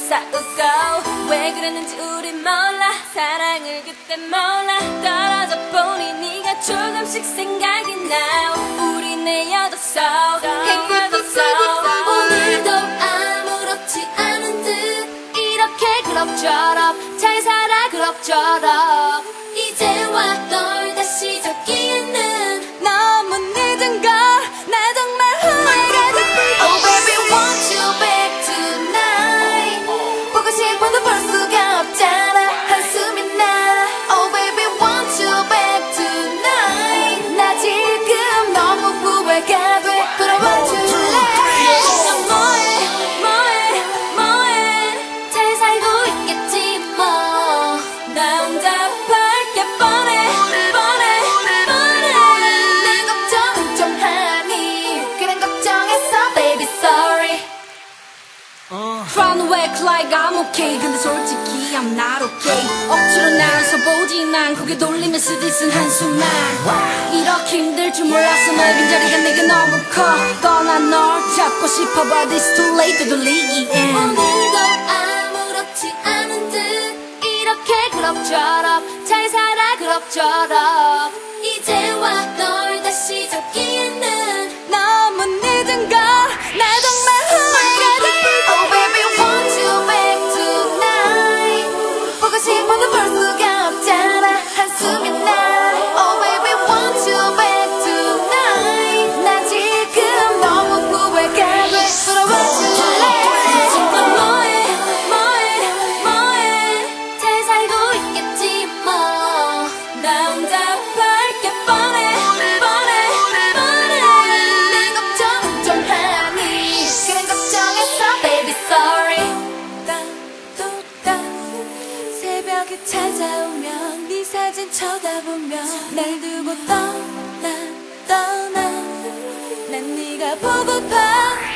싸우고 왜 그랬는지 우린 몰라. 사랑을 그때 몰라. 떨어져 보니 네가 조금씩 생각이 나. 우린 헤어졌어 헤어졌어. 오늘도 아무렇지 않은 듯 이렇게 그럭저럭 잘 살아 그럭저럭. 이제와 널 다시 잡기에는 너무 늦은 걸 나 정말 후회가 돼. Oh baby want you back tonight. 보고 싶어도 볼 수가 없잖아. 한숨이 나. Oh baby want you back tonight. 나 지금 너무 후회가 돼. 돌아와 줄래? 넌 뭐해 잘 살고 있겠지 뭐. 나 혼자 밝게 뻔해 내 걱정은 좀 하니. 그런 걱정했어 baby sorry. Run away like I'm okay. 근데 솔직히 I'm not okay. 억지로 날 서보진 않고 고개 돌리면서 뒤쓴 한숨만. 이렇게 힘들 줄 몰랐어. 너의 빈자리가 내게 너무 커. 떠난 널 잡고 싶어 but it's too late 되돌리기엔. 오늘도 아무렇지 않은 듯 이렇게 그럭저럭 잘 살아 그럭저럭. 이제와 널 다시 잡기에는 너무 늦은 걸 나 정말 후회가 돼. Oh baby want you back tonight. 보고 싶어도 볼 수가 없잖아. 한숨이 나. Oh baby want you back tonight. 나 지금 너무 후회가 돼. 돌아와 줄래? 넌 뭐해 잘 살고 있겠지 뭐. 나 혼자 밝게 뻔해 내 걱정은 좀 하니. 그런 걱정했어 baby sorry. 새벽에 찾아오면 네 사진 쳐다보면 날 두고 떠나 난 네가 보고파.